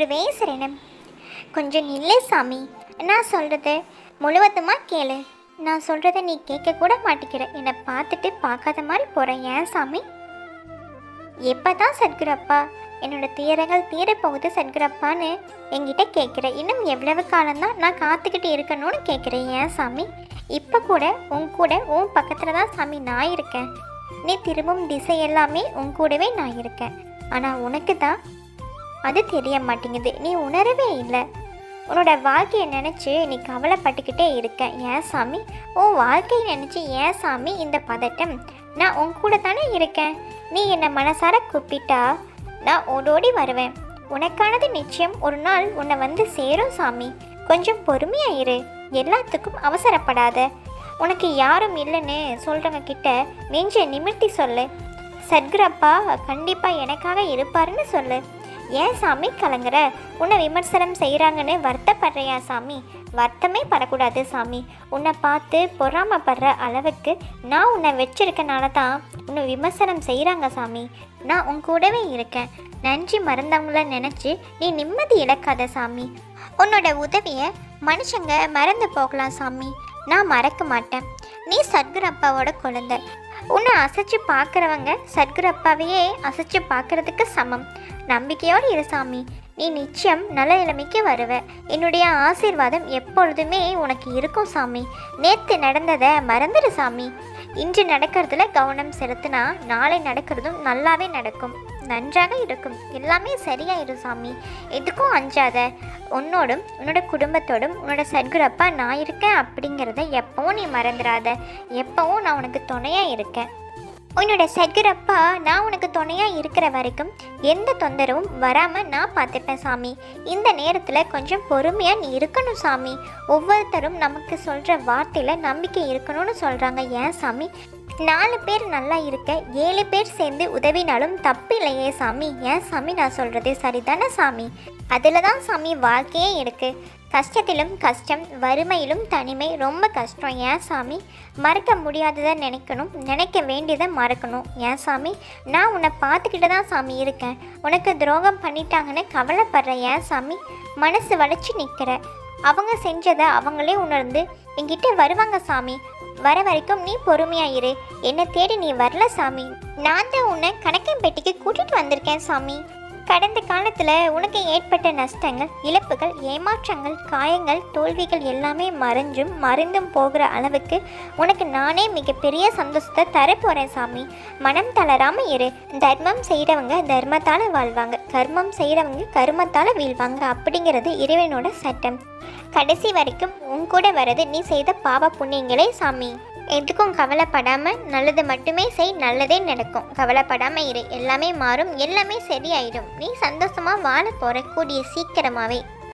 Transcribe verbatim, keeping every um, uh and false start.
வருவே சரணம். கொஞ்சம் நில்லை சாமி, நான் சொல்கிறது முழுவதுமாக கேளு. நான் சொல்கிறத நீ கேட்க கூட மாட்டேங்கிற. என்னை பார்த்துட்டு பார்க்காத மாதிரி போகிறேன். ஏன் சாமி? எப்போ தான் சத்குரப்பா என்னோட துயரங்கள் தீரப்போகுது சத்குரப்பான்னு என்கிட்ட கேட்குற? இன்னும் எவ்வளவு காலம்தான் நான் காத்துக்கிட்டு இருக்கணும்னு கேட்குறேன். ஏன் சாமி? இப்போ கூட உன் கூட உன் பக்கத்தில் தான் சாமி நான் இருக்கேன். நீ திரும்பும் திசை எல்லாமே உன் கூடவே நான் இருக்கேன். ஆனால் உனக்கு தான் அது தெரிய மாட்டேங்குது. நீ உணரவே இல்லை. உன்னோட வாழ்க்கையை நினச்சி நீ கவலைப்பட்டுக்கிட்டே இருக்க. ஏன் சாமி? உன் வாழ்க்கையை நினச்சி ஏன் சாமி இந்த பதட்டம்? நான் உன் கூட தானே இருக்கேன். நீ என்னை மனசார கூப்பிட்டா நான் ஓடோடி வருவேன். உனக்கானது நிச்சயம் ஒரு நாள் உன்னை வந்து சேரும் சாமி. கொஞ்சம் பொறுமையாக இரு. எல்லாத்துக்கும் அவசரப்படாத. உனக்கு யாரும் இல்லைன்னு சொல்கிறவங்க கிட்ட நெஞ்சை நிமிர்த்தி சொல்லு. சத்குரப்பா கண்டிப்பாக எனக்காக இருப்பாருன்னு சொல்லு. ஏன் சாமி கலங்குற? உன்னை விமர்சனம் செய்கிறாங்கன்னு வருத்தப்படுறியா சாமி? வருத்தமே படக்கூடாது சாமி. உன்னை பார்த்து பொறாமப்படுற அளவுக்கு நான் உன்னை வச்சிருக்கனால தான் உன்னை விமர்சனம் செய்கிறாங்க சாமி. நான் உன் கூடவே இருக்கேன். நன்றி மறந்தவங்கள நினச்சி நீ நிம்மதி இழக்காத சாமி. உன்னோட உதவியை மனுஷங்க மறந்து போகலாம் சாமி, நான் மறக்க மாட்டேன். நீ சத்குரப்பாவோட குழந்தை. உன்னை அசைச்சு பார்க்குறவங்க சத்குரப்பாவையே அசைச்சு பார்க்குறதுக்கு சமம். நம்பிக்கையோடு இரு சாமி. நீ நிச்சயம் நல்ல நிலைமைக்கு வருவ. என்னுடைய ஆசீர்வாதம் எப்பொழுதுமே உனக்கு இருக்கும் சாமி. நேற்று நடந்ததை மறந்துடு சாமி. இன்று நடக்கிறதுல கவனம் செலுத்தினா நாளை நடக்கிறதும் நல்லாவே நடக்கும். நன்றாக இருக்கும். எல்லாமே சரியாயிடும் சாமி. எதுக்கும் அஞ்சாத. உன்னோடும் உன்னோட குடும்பத்தோடும் உன்னோட சத்குரப்பா நான் இருக்கேன் அப்படிங்கிறத எப்பவும் நீ மறந்துடாத. எப்பவும் நான் உனக்கு துணையாக இருக்கேன். உன்னோட சத்குரப்பா நான் உனக்கு துணையாக இருக்கிற வரைக்கும் எந்த தொந்தரவும் வராமல் நான் பார்த்துப்பேன் சாமி. இந்த நேரத்தில் கொஞ்சம் பொறுமையாக நீ இருக்கணும் சாமி. ஒவ்வொருத்தரும் நமக்கு சொல்கிற வார்த்தையில் நம்பிக்கை இருக்கணும்னு சொல்கிறாங்க. ஏன் சாமி? நாலு பேர் நல்லா இருக்க ஏழு பேர் சேர்ந்து உதவினாலும் தப்பு இல்லையே சாமி. ஏன் சாமி? நான் சொல்கிறது சரிதானே சாமி? அதில் தான் சாமி வாழ்க்கையே இருக்குது. கஷ்டத்திலும் கஷ்டம், வறுமையிலும் தனிமை ரொம்ப கஷ்டம். ஏன் சாமி? மறக்க முடியாததை நினைக்கணும், நினைக்க வேண்டியதை மறக்கணும். ஏன் சாமி? நான் உன்னை பார்த்துக்கிட்டு தான் சாமி இருக்கேன். உனக்கு துரோகம் பண்ணிட்டாங்கன்னு கவலைப்படுற. ஏன் சாமி? மனசு வளைச்சி நிற்கிற. அவங்க செஞ்சதை அவங்களே உணர்ந்து என்கிட்ட வருவாங்க சாமி. வர வரைக்கும் நீ பொறுமையாயிரு. என்னை தேடி நீ வரல சாமி. நான் தான் உன்னை கணக்கன் பெட்டிக்கு கூட்டிகிட்டு வந்திருக்கேன் சாமி. கடந்த காலத்தில் உனக்கு ஏற்பட்ட நஷ்டங்கள், இழப்புகள், ஏமாற்றங்கள், காயங்கள், தோல்விகள் எல்லாமே மறைஞ்சும் மறைந்தும் போகிற அளவுக்கு உனக்கு நானே மிகப்பெரிய சந்தோஷத்தை தரப்போகிறேன் சாமி. மனம் தளராமல் இரு. தர்மம் செய்கிறவங்க தர்மத்தால் வாழ்வாங்க, கர்மம் செய்கிறவங்க கர்மத்தால் வீழ்வாங்க அப்படிங்கிறது இறைவனோட சட்டம். கடைசி வரைக்கும் உன் கூட வர்றது நீ செய்த பாவ புண்ணியங்களே சாமி. எதுக்கும் கவலைப்படாமல் நல்லது மட்டுமே செய். நல்லதே நடக்கும். கவலைப்படாமல் இரு. எல்லாமே மாறும். எல்லாமே சரியாயிடும். நீ சந்தோஷமாக வாழ போகிற கூடிய சீக்கிரமாகவே.